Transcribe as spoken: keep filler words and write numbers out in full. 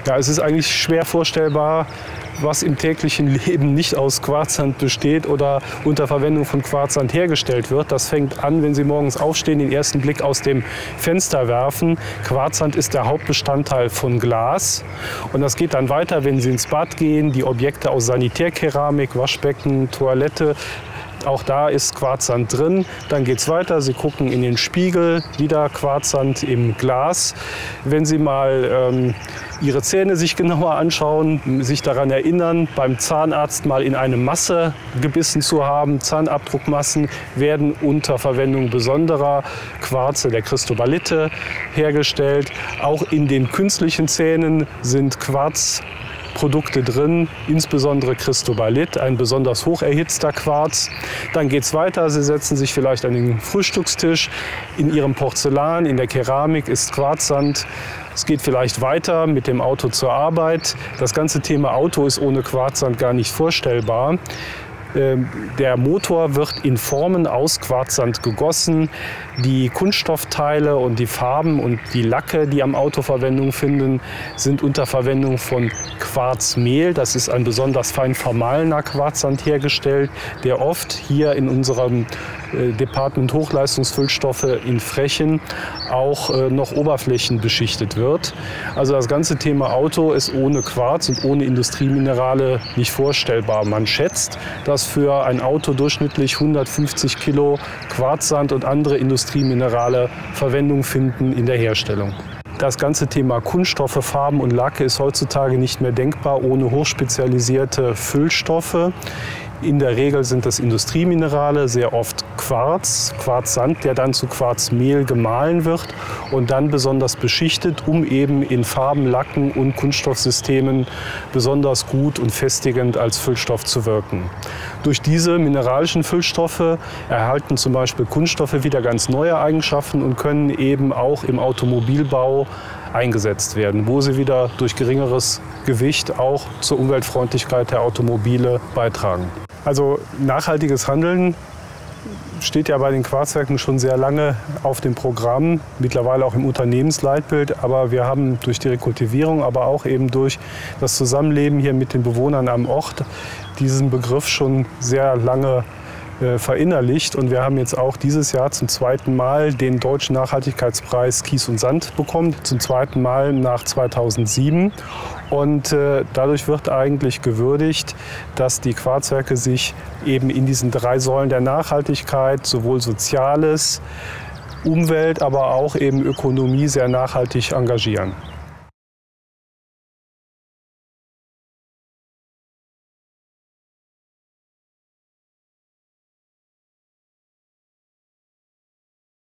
Ja, es ist eigentlich schwer vorstellbar, was im täglichen Leben nicht aus Quarzsand besteht oder unter Verwendung von Quarzsand hergestellt wird. Das fängt an, wenn Sie morgens aufstehen, den ersten Blick aus dem Fenster werfen. Quarzsand ist der Hauptbestandteil von Glas. Und das geht dann weiter, wenn Sie ins Bad gehen, die Objekte aus Sanitärkeramik, Waschbecken, Toilette. Auch da ist Quarzsand drin. Dann geht es weiter. Sie gucken in den Spiegel, wieder Quarzsand im Glas. Wenn Sie mal ähm, Ihre Zähne sich genauer anschauen, sich daran erinnern, beim Zahnarzt mal in eine Masse gebissen zu haben. Zahnabdruckmassen werden unter Verwendung besonderer Quarze, der Cristobalite, hergestellt. Auch in den künstlichen Zähnen sind Quarz Produkte drin, insbesondere Cristobalit, ein besonders hoch erhitzter Quarz. Dann geht es weiter, Sie setzen sich vielleicht an den Frühstückstisch. In Ihrem Porzellan, in der Keramik ist Quarzsand. Es geht vielleicht weiter mit dem Auto zur Arbeit. Das ganze Thema Auto ist ohne Quarzsand gar nicht vorstellbar. Der Motor wird in Formen aus Quarzsand gegossen. Die Kunststoffteile und die Farben und die Lacke, die am Auto Verwendung finden, sind unter Verwendung von Quarzmehl. Das ist ein besonders fein vermahlener Quarzsand hergestellt, der oft hier in unserem Department Hochleistungsfüllstoffe in Frechen auch noch oberflächenbeschichtet wird. Also das ganze Thema Auto ist ohne Quarz und ohne Industrieminerale nicht vorstellbar. Man schätzt, dass für ein Auto durchschnittlich hundertfünfzig Kilo Quarzsand und andere Industrieminerale Verwendung finden in der Herstellung. Das ganze Thema Kunststoffe, Farben und Lacke ist heutzutage nicht mehr denkbar ohne hochspezialisierte Füllstoffe. In der Regel sind das Industrieminerale, sehr oft Quarz, Quarzsand, der dann zu Quarzmehl gemahlen wird und dann besonders beschichtet, um eben in Farben, Lacken und Kunststoffsystemen besonders gut und festigend als Füllstoff zu wirken. Durch diese mineralischen Füllstoffe erhalten zum Beispiel Kunststoffe wieder ganz neue Eigenschaften und können eben auch im Automobilbau eingesetzt werden, wo sie wieder durch geringeres Gewicht auch zur Umweltfreundlichkeit der Automobile beitragen. Also nachhaltiges Handeln steht ja bei den Quarzwerken schon sehr lange auf dem Programm, mittlerweile auch im Unternehmensleitbild. Aber wir haben durch die Rekultivierung, aber auch eben durch das Zusammenleben hier mit den Bewohnern am Ort diesen Begriff schon sehr lange äh, verinnerlicht. Und wir haben jetzt auch dieses Jahr zum zweiten Mal den Deutschen Nachhaltigkeitspreis Kies und Sand bekommen, zum zweiten Mal nach zweitausendsieben. Und äh, dadurch wird eigentlich gewürdigt, dass die Quarzwerke sich eben in diesen drei Säulen der Nachhaltigkeit, sowohl Soziales, Umwelt, aber auch eben Ökonomie sehr nachhaltig engagieren.